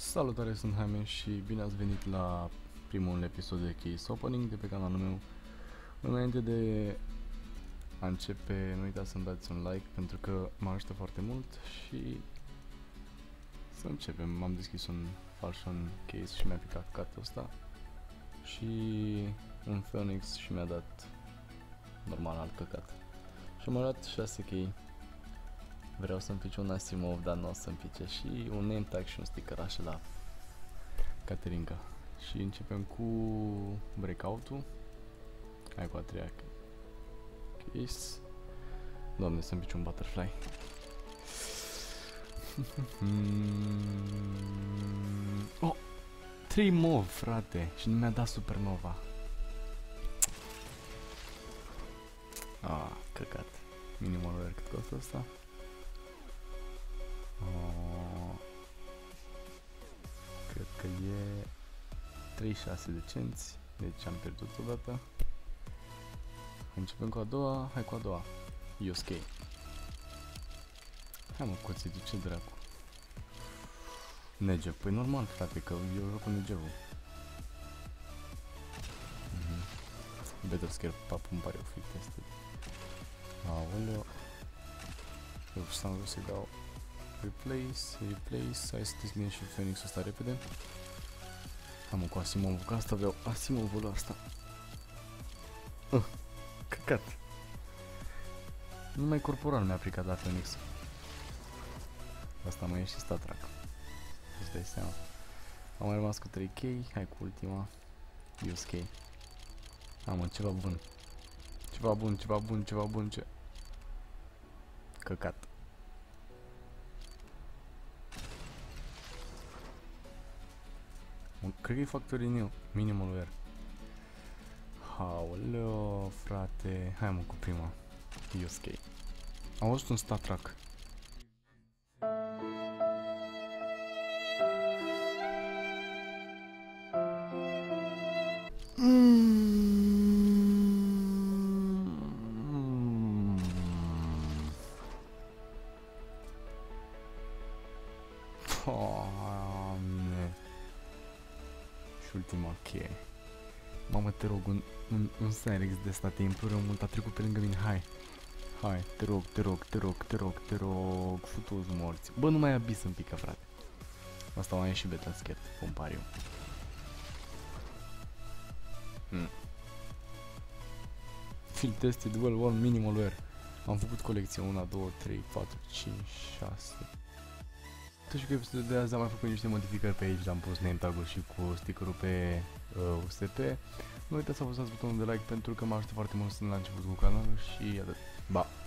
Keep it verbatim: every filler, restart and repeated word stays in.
Salutare, sunt Jaime și bine ați venit la primul episod de Case Opening de pe canalul meu. Înainte de a începe, nu uitați să-mi dați un like pentru că mă ajută foarte mult și să începem. Am deschis un Falchion Case și mi-a picat cartea asta și un Phoenix și mi-a dat normal alt căcat. Și am luat șase chei. Vreau să-mi pice un Asimov, dar nu o să-mi pice, și un name tag și un sticker așa la Caterinca. Și începem cu breakout-ul. Hai cu a treia case. Doamne, să-mi pice un butterfly. Oh! trei mov, frate! Și nu mi-a dat supernova. Ah, căcat. Minimal alert, cât costă asta? Oh, cred că e treizeci și șase de cenți, deci am pierdut odată. Începem cu a doua, hai cu a doua. Yosuke. Hai mă, coțitul, ce dracu. Negev, păi normal, frate, că eu joc cu Negevul. Mm-hmm. Better Scare Papu îmi pare o fi tested. Aoleo. Eu s-am vrut să-i dau Replace, replace, hai să deschidem și Phoenix-ul ăsta repede. Am cu Asimov, că asta vreau, Asimovul ăsta. Uh, căcat. Numai corporal mi-a aplicat la Phoenix. Asta mai e și StatTrak. Îți dai seama. Am mai rămas cu trei chei, hai cu ultima. Yosuke. Am ceva bun. Ceva bun, ceva bun, ceva bun, ce... Căcat. Cred că e Factory New, Minimal Wear. Haoleo, frate. Hai mă cu prima. Yosuke. Am văzut un StatTrak. Mm. Doamne. Și ultima cheie. Mamă, te rog, un, un, un Cyrex de ăsta, te imploră mult, a trecut pe lângă mine, hai. Hai, te rog, te rog, te rog, te rog, te rog, futu-ți morți. Bă, nu mai abis în pică, frate. Asta mai e și beta scared, cum pare eu. Hmm. Field tested well one minimal wear. Am făcut colecția unu, doi, trei, patru, cinci, șase. Și că episodul de azi am mai făcut niște modificări pe aici, am pus name tag-ul și cu stickerul pe uh, U S P. Nu uitați să apăsați butonul de like pentru că mă ajută foarte mult să la început cu canalul și atât. Ba!